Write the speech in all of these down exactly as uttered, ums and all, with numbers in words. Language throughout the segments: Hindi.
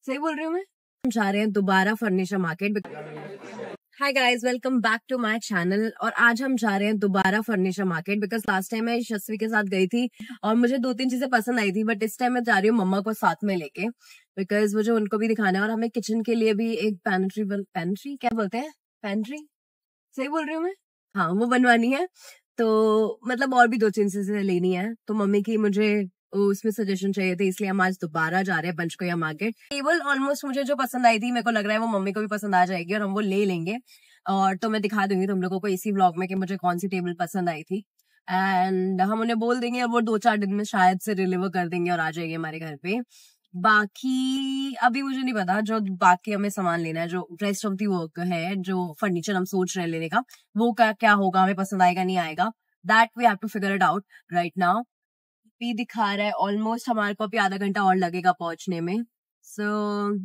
सही बोल रही हूँ मैं। हम जा रहे हैं दोबारा furniture market. Hi guys, welcome back to my channel. और आज हम जा रहे हैं दोबारा furniture market because last time मैं यशस्वी के साथ गई थी और मुझे दो तीन चीजें पसंद आई थी, बट इस टाइम मैं जा रही हूँ मम्मा को साथ में लेके बिकॉज मुझे उनको भी दिखाना है और हमें किचन के लिए भी एक पैंट्री पैंट्री क्या बोलते हैं पैंट्री सही बोल रही हूँ मैं, हाँ वो बनवानी है। तो मतलब और भी दो तीन चीजें लेनी है, तो मम्मी की मुझे उसमें सजेशन चाहिए थे, इसलिए हम आज दोबारा जा रहे हैं पंचकुला मार्केट। टेबल ऑलमोस्ट मुझे जो पसंद आई थी, मेरे को लग रहा है वो मम्मी को भी पसंद आ जाएगी और हम वो ले लेंगे। और तो मैं दिखा दूंगी तुम लोगों को इसी व्लॉग में कि मुझे कौन सी टेबल पसंद आई थी, एंड हम उन्हें बोल देंगे और वो दो चार दिन में शायद से डिलीवर कर देंगे और आ जाएंगे हमारे घर पे। बाकी अभी मुझे नहीं पता, जो बाकी हमें सामान लेना है, जो रेस्ट ऑफ दी वर्क है, जो फर्नीचर हम सोच रहे हैं लेने का, वो क्या क्या होगा, हमें पसंद आएगा नहीं आएगा, that we have to figure it out right now. भी दिखा रहा है ऑलमोस्ट हमारे को अभी आधा घंटा और लगेगा पहुंचने में। सो so,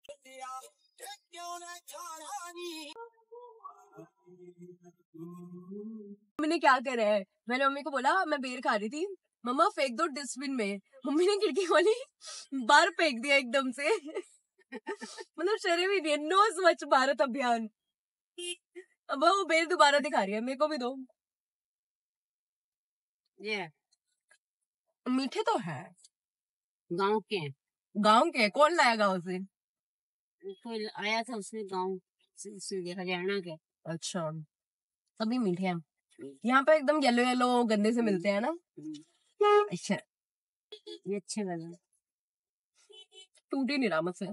मैंने क्या करा है, मैंने मम्मी को बोला मैं बेर खा रही थी, मम्मा फेंक दो डस्टबिन में। मम्मी ने खिड़की वाली बाहर फेंक दिया एकदम से। मतलब शर्म ही नहीं, नो स्वच्छ भारत अभियान। अब वो बेर दोबारा दिखा रही है, मेरे को भी दो। ये yeah. मीठे तो है, गांव के गांव के कौन लाया गांव से? कोई आया था उसने गांव से, हरियाणा के। अच्छा, सभी मीठे हैं। यहाँ पे एकदम येलो येलो गंदे से मिलते हैं ना। अच्छा, ये अच्छे लगे, टूट ही नहीं रहा मुझसे।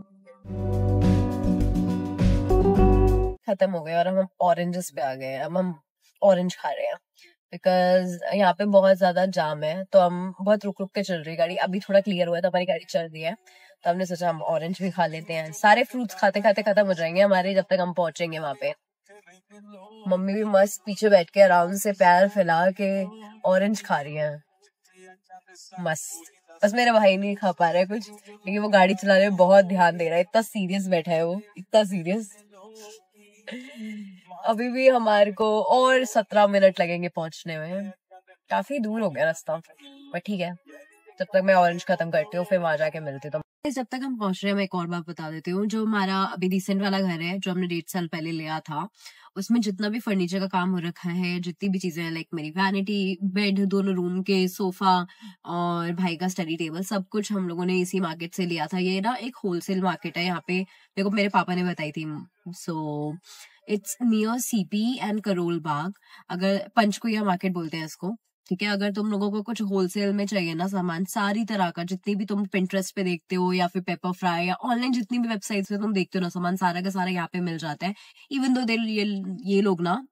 खत्म हो गए और हम ऑरेंजेस पे आ गए। अब हम ऑरेंज खा रहे हैं बिकॉज यहाँ पे बहुत ज्यादा जाम है, तो हम बहुत रुक रुक के चल रही है गाड़ी। अभी थोड़ा क्लियर हुआ है तो हमारी गाड़ी चल रही है, तो हमने सोचा हम ऑरेंज भी खा लेते हैं। सारे फ्रूट्स खाते खाते खत्म हो जाएंगे हमारे जब तक हम पहुंचेंगे वहां पे। मम्मी भी मस्त पीछे बैठ के आराम से पैर फैला के ऑरेंज खा रही है, मस्त। बस मेरा भाई नहीं खा पा रहा है कुछ, क्योंकि वो गाड़ी चलाने में बहुत ध्यान दे रहा है, इतना सीरियस बैठा है वो, इतना सीरियस। अभी भी हमारे को और सत्रह मिनट लगेंगे पहुंचने में, काफी दूर हो गया रास्ता, बट ठीक है, जब तक मैं ऑरेंज खत्म करती हूँ फिर वहां जाके मिलती हूँ। तो जब तक हम पहुंच रहे हैं मैं एक और बात बता देती हूँ। जो हमारा अभी रिसेंट वाला घर है, जो हमने डेढ़ साल पहले लिया था, उसमें जितना भी फर्नीचर का काम हो रखा है, जितनी भी चीजें हैं, लाइक मेरी वैनिटी, बेड, दोनों रूम के, सोफा और भाई का स्टडी टेबल, सब कुछ हम लोगों ने इसी मार्केट से लिया था। ये ना एक होलसेल मार्केट है यहाँ पे, देखो मेरे पापा ने बताई थी। So it's near CP and Karol Bagh, अगर पंचकुला मार्केट बोलते हैं इसको, ठीक है। अगर तुम लोगों को कुछ होलसेल में चाहिए ना सामान, सारी तरह का, जितनी भी तुम पिंटरेस्ट पे देखते हो या फिर पेपर फ्राई या ऑनलाइन जितनी भी वेबसाइट्स पे तुम देखते हो ना सामान, सारा का सारा यहाँ पे मिल जाता है। इवन दो ये ये लोग ना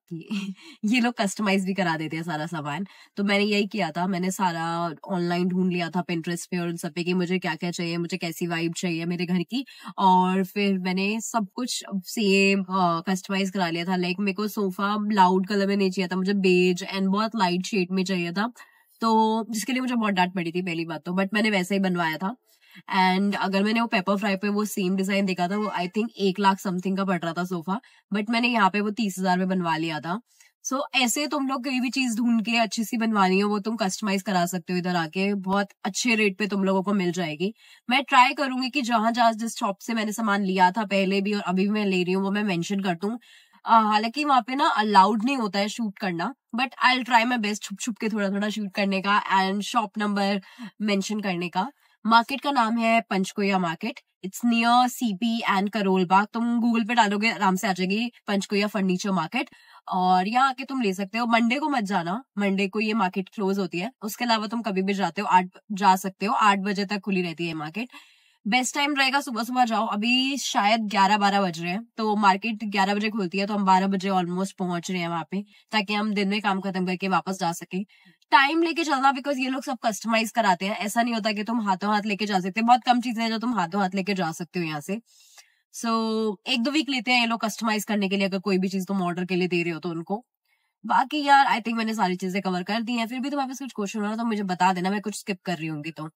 ये लोग कस्टमाइज भी करा देते हैं सारा सामान। तो मैंने यही किया था, मैंने सारा ऑनलाइन ढूंढ लिया था पिंटरेस्ट पे और उन सब पे कि मुझे क्या क्या चाहिए, मुझे कैसी वाइब चाहिए मेरे घर की, और फिर मैंने सब कुछ सेम कस्टमाइज करा लिया था। लाइक मेरे को सोफा लाउड कलर में नहीं चाहिए था, मुझे बेज एंड बहुत लाइट शेड में चाहिए था, तो जिसके लिए मुझे बहुत डांट पड़ी थी पहली बात तो, बट मैंने वैसे ही बनवाया था। एंड अगर मैंने वो पेपर फ्राई पे वो सेम डिजाइन देखा था, वो आई थिंक एक लाख समथिंग का पड़ रहा था सोफा, बट मैंने यहाँ पे वो तीस हजार में बनवा लिया था। सो so, ऐसे तुम लोग कोई भी चीज ढूंढ के अच्छी सी बनवानी हो, वो तुम कस्टमाइज करा सकते हो इधर आके, बहुत अच्छे रेट पे तुम लोगों को मिल जाएगी। मैं ट्राई करूंगी कि जहां जहां जिस शॉप से मैंने सामान लिया था पहले भी और अभी भी मैं ले रही हूँ, वो मैं मेंशन कर दूं। हालांकि वहां पे ना अलाउड नहीं होता है शूट करना, but I will try my best छुप छुप के थोड़ा थोड़ा शूट करने का एंड शॉप नंबर मेंशन करने का। मार्केट का नाम है Panchkula market, it's near CP and Karol Bagh. तुम गूगल पे डालोगे आराम से आ जाएगी पंचकुला फर्नीचर मार्केट, और यहाँ आके तुम ले सकते हो। मंडे को मत जाना, मंडे को ये मार्केट क्लोज होती है, उसके अलावा तुम कभी भी जाते हो, आठ जा सकते हो, आठ बजे तक खुली रहती है मार्केट। बेस्ट टाइम रहेगा सुबह सुबह जाओ, अभी शायद ग्यारह बारह बज रहे हैं, तो मार्केट ग्यारह बजे खुलती है, तो हम बारह बजे ऑलमोस्ट पहुंच रहे हैं वहां पे, ताकि हम दिन में काम खत्म करके वापस जा सके। टाइम लेके चलना, बिकॉज ये लोग सब कस्टमाइज कराते हैं, ऐसा नहीं होता कि तुम हाथों हाथ लेके जा सकते, बहुत कम चीजें हैं जो तुम हाथों हाथ लेके जा सकते हो यहाँ से। सो so, एक दो वीक लेते हैं ये लोग कस्टमाइज करने के लिए, अगर कोई भी चीज तुम ऑर्डर के लिए दे रहे हो तो उनको। बाकी यार आई थिंक मैंने सारी चीजें कवर कर दी हैं, फिर भी तुम्हारे पास कुछ क्वेश्चन हो रहा तो मुझे बता देना, मैं कुछ स्किप कर रही होंगी तो।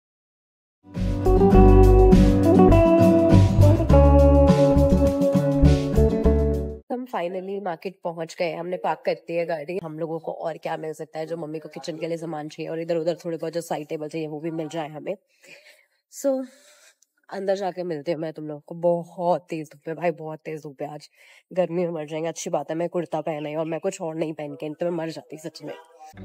हम फाइनली मार्केट पहुंच गए, हमने पार्क कर दी है गाड़ी। हम लोगों को और क्या मिल सकता है, जो मम्मी को किचन के लिए सामान चाहिए और इधर उधर थोड़े बहुत जो साइड टेबल चाहिए वो भी मिल जाए हमें। सो so, अंदर जाके मिलते हैं मैं तुम लोगों को। बहुत तेज धूप है भाई, बहुत तेज धूप है आज, गर्मी में मर जाएंगे। अच्छी बात है मैं कुर्ता पहना है और मैं कुछ और नहीं पहन के, तो मैं मर जाती सच में।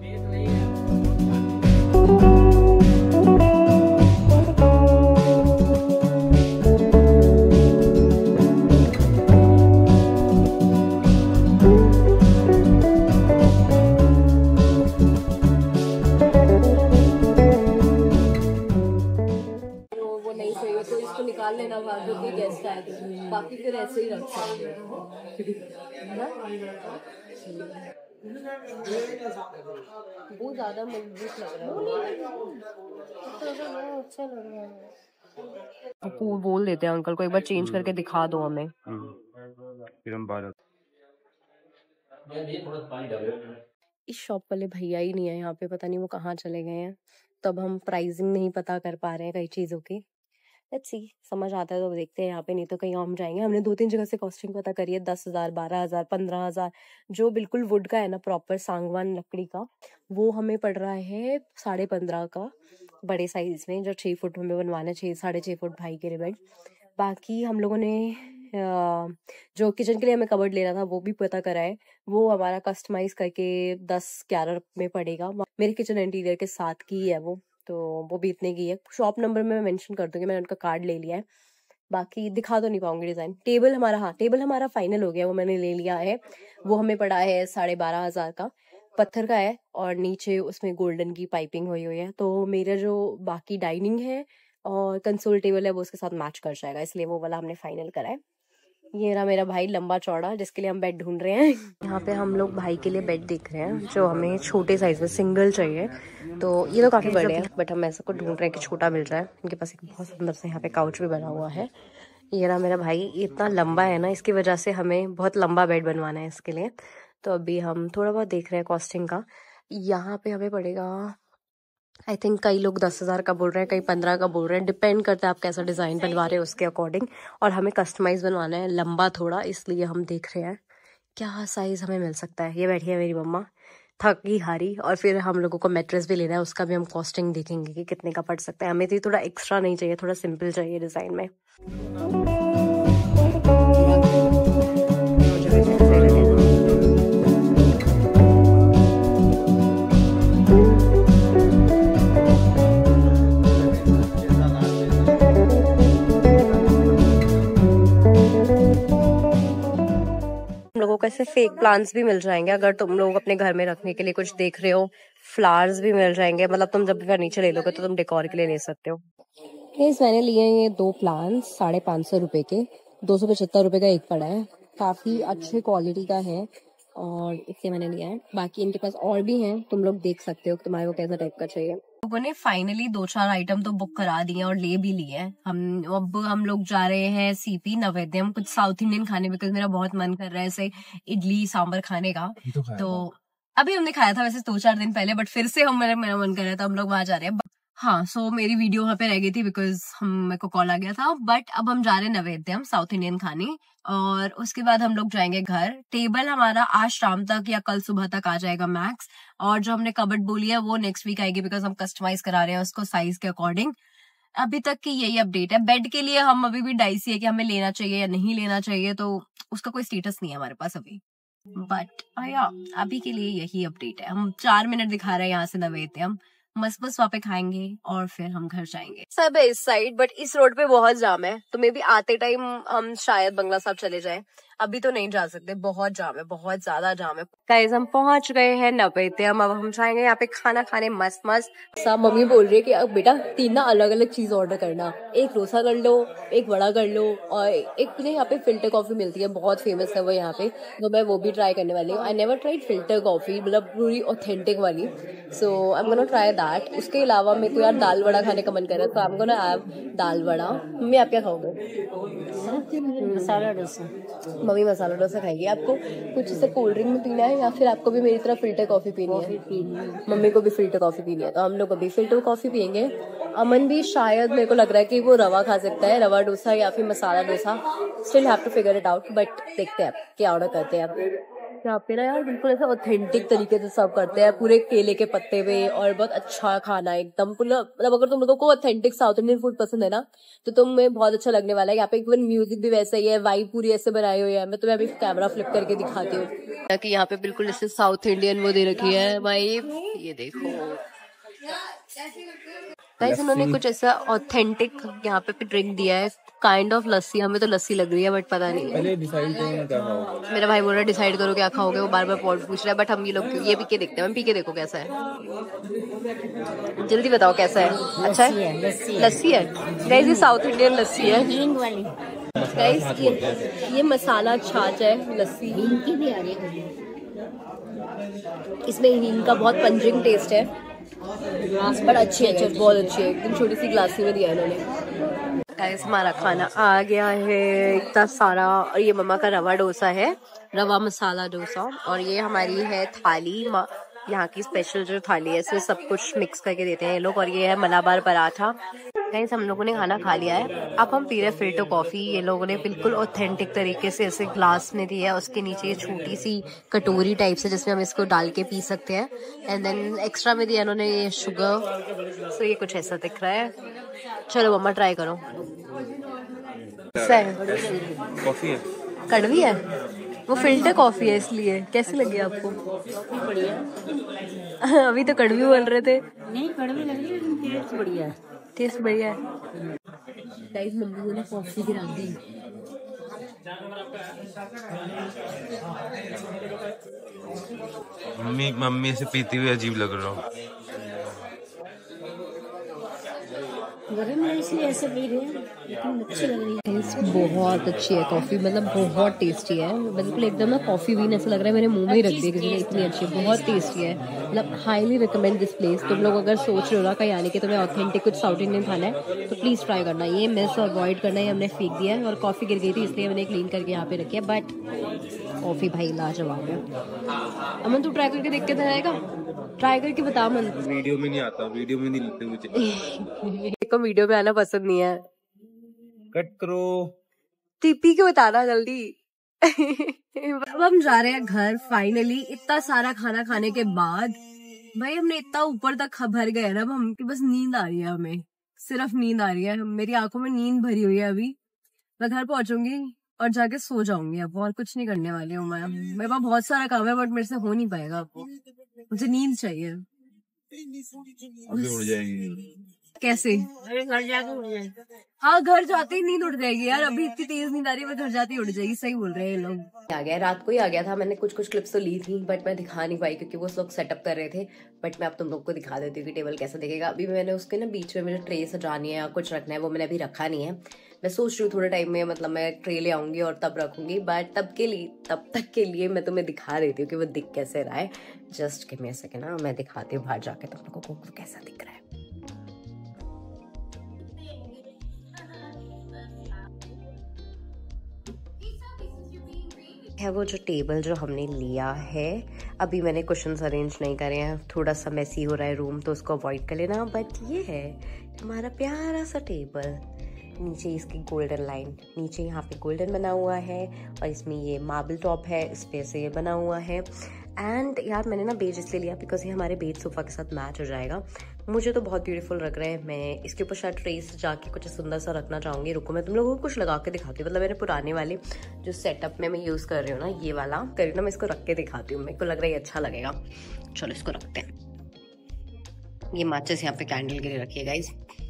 तो इसको निकाल लेना बाद में गेस्ट आए तो, बाकी फिर ऐसे ही रख सकते बहुत ज्यादा मजबूत लग रहा है। अच्छा लग रहा है। आपको बोल देते हैं अंकल को एक बार चेंज करके दिखा दो हमें। फिर हम बाहर इस शॉप वाले भैया ही नहीं है यहाँ पे, पता नहीं वो कहाँ चले गए हैं। तब हम प्राइसिंग नहीं पता कर पा रहे हैं कई चीजों की। लेट्स सी, समझ आता है तो देखते हैं यहाँ पे, नहीं तो कहीं और हम जाएंगे। हमने दो तीन जगह से कॉस्टिंग पता करी है, दस हजार बारह हजार पंद्रह हजार जो बिल्कुल वुड का है ना, प्रॉपर सांगवान लकड़ी का, वो हमें पड़ रहा है साढ़े पंद्रह का बड़े साइज में, जो छः फुट हमें बनवाना है, छः साढ़े छः फुट भाई के लिए बेड। बाकी हम लोगों ने जो किचन के लिए हमें कबर्ड लेना था वो भी पता करा है, वो हमारा कस्टमाइज करके दस ग्यारह में पड़ेगा। मेरे किचन इंटीरियर के साथ की है वो, तो वो भी इतने की है। शॉप नंबर में मैं मेंशन कर दूंगी, मैंने उनका कार्ड ले लिया है। बाकी दिखा तो नहीं पाऊंगी डिजाइन। टेबल हमारा, हाँ टेबल हमारा फाइनल हो गया, वो मैंने ले लिया है। वो हमें पड़ा है साढ़े बारह हजार का, पत्थर का है और नीचे उसमें गोल्डन की पाइपिंग हुई हुई है। तो मेरा जो बाकी डाइनिंग है और कंसोल टेबल है वो उसके साथ मैच कर जाएगा, इसलिए वो वाला हमने फाइनल करा है। ये रहा मेरा भाई लंबा चौड़ा, जिसके लिए हम बेड ढूंढ रहे हैं। यहाँ पे हम लोग भाई के लिए बेड देख रहे हैं जो हमें छोटे साइज में सिंगल चाहिए। तो ये तो काफी बड़े हैं, बट हम ऐसा को ढूंढ रहे हैं कि छोटा मिल जाए। इनके पास एक बहुत सुंदर से यहाँ पे काउच भी बना हुआ है। ये रहा मेरा भाई, इतना लंबा है ना, इसकी वजह से हमें बहुत लंबा बेड बनवाना है इसके लिए। तो अभी हम थोड़ा बहुत देख रहे हैं कॉस्टिंग का। यहाँ पे हमें पड़ेगा आई थिंक, कई लोग दस हजार का बोल रहे हैं, कई पंद्रह का बोल रहे हैं, डिपेंड करता है आप कैसा डिजाइन बनवा रहे हो उसके अकॉर्डिंग। और हमें कस्टमाइज बनवाना है लंबा थोड़ा, इसलिए हम देख रहे हैं क्या साइज हमें मिल सकता है। ये बैठी है मेरी मम्मा थकी हारी, और फिर हम लोगों को मैट्रेस भी लेना है, उसका भी हम कॉस्टिंग देखेंगे कि कितने का पड़ सकता है। हमें तो थोड़ा एक्स्ट्रा नहीं चाहिए, थोड़ा सिंपल चाहिए डिजाइन में। ऐसे फेक प्लांट्स भी मिल जाएंगे अगर तुम लोग अपने घर में रखने के लिए कुछ देख रहे हो। फ्लावर्स भी मिल जाएंगे, मतलब तुम जब भी फर्नीचर ले लोगे तो तुम डेकोर के लिए ले सकते हो। प्लीज मैंने लिए ये दो प्लांट्स साढ़े पाँच सौ रुपए के, दो सौ पचहत्तर रुपए का एक पड़ा है, काफी अच्छे क्वालिटी का है और इससे मैंने लिया है। बाकी इनके पास और भी हैं, तुम लोग देख सकते हो तुम्हारे को कैसा टाइप का चाहिए। लोगों ने फाइनली दो चार आइटम तो बुक करा दिए और ले भी लिए हैं। हम अब हम लोग जा रहे हैं सीपी नवेद्यम, कुछ साउथ इंडियन खाने, बिकॉज मेरा बहुत मन कर रहा है ऐसे इडली सांभर खाने का। तो, तो अभी हमने खाया था वैसे दो चार दिन पहले, बट फिर से हम मेरा मेरा मन कर रहा था, हम लोग वहां जा रहे हैं। हाँ, सो so, मेरी वीडियो वहाँ पे रह गई थी बिकॉज हम मेरे को कॉल आ गया था। बट अब हम जा रहे हैं नवेद्यम साउथ इंडियन खाने, और उसके बाद हम लोग जाएंगे घर। टेबल हमारा आज शाम तक या कल सुबह तक आ जाएगा मैक्स, और जो हमने कबर्ड बोली है वो नेक्स्ट वीक आएगी, बिकॉज हम कस्टमाइज करा रहे हैं उसको साइज के अकॉर्डिंग। अभी तक की यही अपडेट है। बेड के लिए हम अभी भी डाइसी है कि हमें लेना चाहिए या नहीं लेना चाहिए, तो उसका कोई स्टेटस नहीं है हमारे पास अभी। बट या अभी के लिए यही अपडेट है। हम चार मिनट दिखा रहे हैं यहाँ से नवेद्यम, मस्त मस्त वहाँ पे खाएंगे और फिर हम घर जाएंगे। सब है इस साइड, बट इस रोड पे बहुत जाम है, तो मे बी आते टाइम हम शायद बंगला साहब चले जाएं। अभी तो नहीं जा सकते, बहुत जाम है, बहुत ज्यादा जाम है। गाइस हम पहुंच गए हैं नवेद्यम, अब हम जाएंगे यहाँ पे खाना खाने मस्त मस्त। सब मम्मी बोल रही है कि अब बेटा तीन ना अलग अलग चीज ऑर्डर करना, एक डोसा कर लो, एक बड़ा कर लो, और एक ना यहाँ पे फिल्टर कॉफी मिलती है, बहुत फेमस है वो यहाँ पे, तो मैं वो भी ट्राई करने वाली हूँ। I never tried filter coffee, मतलब पूरी ऑथेंटिक वाली, so I am gonna try that. उसके अलावा मेरे को यार दाल वड़ा खाने का मन कर रहा है, तो I am gonna have dal vada. Mummy आप क्या खाओगे? मसाला डोसा। मम्मी मसाला डोसा खाएगी। आपको कुछ ऐसे कोल्ड ड्रिंक में पीना है या फिर आपको भी मेरी तरह फिल्टर कॉफी पीनी है? मम्मी को भी फिल्टर कॉफी पीनी है, तो हम लोग अभी फिल्टर कॉफी पियेंगे। अमन भी शायद, मेरे को लग रहा है कि वो रवा खा सकता है, रवा डोसा या फिर masala dosa. Still have to figure it out, but देखते हैं क्या ऑर्डर करते हैं। यहाँ पे ना यार बिल्कुल ऐसा ऑथेंटिक तरीके से सर्व करते हैं, पूरे केले के पत्ते पे, और बहुत अच्छा खाना है एकदम पूरा। मतलब अगर तुम लोगों को ऑथेंटिक साउथ इंडियन फूड पसंद है ना तो तुम्हें बहुत अच्छा लगने वाला है। यहाँ पे इवन म्यूजिक भी वैसा ही है, वाइब पूरी ऐसे बनाई हुई है। मैं तुम्हें अभी कैमरा फ्लिप करके दिखाती हूँ कि यहाँ पे बिल्कुल ऐसे साउथ इंडियन वो दे रखी है वाइब। ये देखो गाइस, उन्होंने कुछ ऐसा ऑथेंटिक यहाँ पे ड्रिंक दिया है, काइंड ऑफ लस्सी। हमें तो लस्सी लग रही है बट पता नहीं है। डिसाइड करो क्या खाओगे। मेरा भाई बोल रहा है डिसाइड करो क्या खाओगे, वो बार बार पॉट पूछ रहा है। बट हम ये लोग ये पी के देखते हैं। हम पी के देखो कैसा है, जल्दी बताओ कैसा है। अच्छा है, लस्सी है गाइस, ये साउथ इंडियन लस्सी है गाइस। ये ये मसाला छाछ है लस्सी की भी आ रही है, इसमें हींग का बहुत पंजिंग टेस्ट है, बट अच्छी है, बहुत अच्छी है। एकदम छोटी सी ग्लासी में दिया है इन्होंने। गाइस हमारा खाना आ गया है इतना सारा, और ये मम्मा का रवा डोसा है, रवा मसाला डोसा। और ये हमारी है थाली, यहाँ की स्पेशल जो थाली है, इसमें सब कुछ मिक्स करके देते हैं ये लोग। और ये है मलाबार पराठा। गाइस हम लोगों ने खाना खा लिया है, अब हम पी रहे फिल्टर कॉफी। ये लोगों ने बिल्कुल ऑथेंटिक तरीके से ऐसे ग्लास में दी है, उसके नीचे ये छोटी सी कटोरी टाइप से जिसमें हम इसको डाल के पी सकते हैं। एंड देन एक्स्ट्रा में दिया इन्होंने ये शुगर। सो ये कुछ ऐसा दिख रहा है। चलो मम्मा ट्राई करो। कॉफी है, कड़वी है, वो फिल्टर कॉफी है इसलिए। कैसी लगी आपको? बढ़िया। अभी तो कड़वी बोल रहे थे। नहीं कड़वी लग रही है, टेस्ट बढ़िया है। टेस्ट बढ़िया है। गाइस मम्मी ने कॉफी गिरा दी। मम्मी मम्मी ऐसे पीती हुई अजीब लग रहा हूँ। गरम है इसलिए ऐसे पी रहे हैं, लेकिन अच्छी लग रही है। टेस्ट बहुत अच्छी है कॉफी, मतलब बहुत टेस्टी है। बिल्कुल एकदम ना कॉफी बीन ऐसा लग रहा है मेरे मुंह में ही रख दी किसी ने, इतनी अच्छी, बहुत टेस्टी है। मतलब हाईली रिकमेंड दिस प्लेस। तुम लोग अगर सोच रहे हो ना कहीं आने के, तुम्हें ऑथेंटिक कुछ साउथ इंडियन खाना है तो प्लीज ट्राई करना। ये मिस अवॉइड करना है, हमने फेंक दिया है। और कॉफी गिर गई थी इसलिए मैंने क्लीन करके यहाँ पे रखी है, बट कॉफी भाई लाजवाब है। अमन तू ट्राई करके देख के जाएगा, ट्राई करके बता। अमन वीडियो में नहीं आता, वीडियो में नहीं लेते मुझे। को वीडियो में आना पसंद नहीं है। कट करो। टीपी के बताना जल्दी। अब हम जा रहे हैं घर फाइनली, इतना सारा खाना खाने के बाद। भाई हमने इतना ऊपर तक भर गए ना, अब हम बस नींद आ रही है, हमें सिर्फ नींद आ रही है। मेरी आंखों में नींद भरी हुई है। अभी मैं घर पहुंचूंगी और जाके सो जाऊंगी। अब और कुछ नहीं करने वाली हूँ मैं। मेरे पास बहुत सारा काम है बट मेरे से हो नहीं पाएगा। अब मुझे नींद चाहिए। उड़ जाएगी कैसे? घर जाके उड़ जाएगी। हाँ घर जाते ही नींद उड़ जाएगी यार। अभी इतनी तेज नींद आ रही है, मैं घर जाते ही उड़ जाएगी। सही बोल रहे हैं ये लोग। आ गया, रात को ही आ गया था। मैंने कुछ कुछ क्लिप्स तो ली थी बट मैं दिखा नहीं पाई क्योंकि वो लोग सेटअप कर रहे थे। बट मैं अब तुम लोग को दिखा देती हूँ कि टेबल कैसा दिखेगा। अभी मैंने उसके ना बीच में मुझे ट्रे सजानी है या कुछ रखना है, वो मैंने अभी रखा नहीं है। मैं सोच रही हूँ थोड़े टाइम में मतलब मैं ट्रे ले आऊंगी और तब रखूंगी। बट तब के लिए तब तक के लिए मैं तुम्हें दिखा देती हूँ कि वो दिख कैसे रहा है। Just give me a second ना, मैं दिखाती हूँ बाहर जाके तुम लोगों को कैसा दिख रहा है। है वो जो टेबल जो हमने लिया है, अभी मैंने कुशन्स अरेंज नहीं करे हैं, थोड़ा सा मैसी हो रहा है रूम तो उसको अवॉइड कर लेना। बट ये है हमारा प्यारा सा टेबल। नीचे इसकी गोल्डन लाइन, नीचे यहाँ पे गोल्डन बना हुआ है और इसमें ये मार्बल टॉप है, इस पे से ये बना हुआ है। एंड यार मैंने ना बेज इसलिए लिया बिकॉज ये हमारे बेज सोफा के साथ मैच हो जाएगा। मुझे तो बहुत ब्यूटीफुल लग रहा है। मैं इसके ऊपर शायद ट्रेस जाके कुछ सुंदर सा रखना चाहूँगी। रुको मैं तुम लोगों को कुछ लगा के दिखाती हूँ। मतलब मेरे पुराने वाले जो सेटअप में मैं यूज़ कर रही हूँ ना, ये वाला करी ना, मैं इसको रख के दिखाती हूँ। मेरे को लग रहा है ये अच्छा लगेगा। चलो इसको रखते हैं। ये माचिस यहाँ पे कैंडल के लिए रखिए गाइज।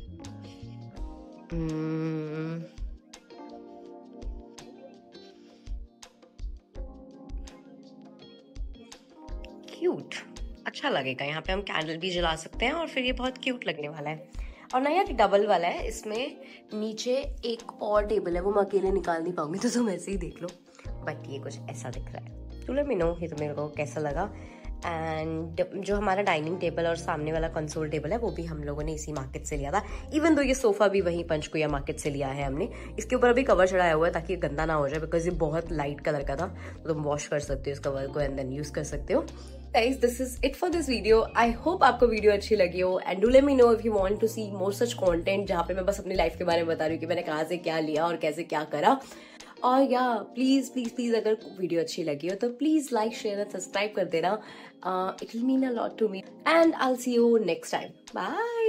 क्यूट, अच्छा लगेगा। यहाँ पे हम कैंडल भी जला सकते हैं और फिर ये बहुत क्यूट लगने वाला है। और ना यार डबल वाला है, इसमें नीचे एक और टेबल है, वो मैं अकेले निकाल नहीं पाऊंगी तो तुम ऐसे ही देख लो। बट ये कुछ ऐसा दिख रहा है। तो लेट मी नो कि तुम्हें को कैसा लगा। एंड जो हमारा डाइनिंग टेबल और सामने वाला कंसोल टेबल है वो भी हम लोगों ने इसी मार्केट से लिया था। इवन दो ये सोफा भी वहीं पंचकुया मार्केट से लिया है हमने। इसके ऊपर अभी कवर चढ़ाया हुआ है ताकि ये गंदा ना हो जाए बिकॉज ये बहुत लाइट कलर का था। तो तुम वॉश कर सकते हो इस कवर को एंड देन यूज कर सकते हो। Guys, this is it for this video. I hope आपको वीडियो अच्छी लगी हो and do let me know if you want to see more such content जहाँ पे मैं बस अपनी लाइफ के बारे में बता रही हूँ कि मैंने कहाँ से क्या लिया और कैसे क्या करा। और या प्लीज प्लीज प्लीज अगर वीडियो अच्छी लगी हो तो please like share and subscribe कर देना. It will mean a lot to me and I will see you next time. Bye.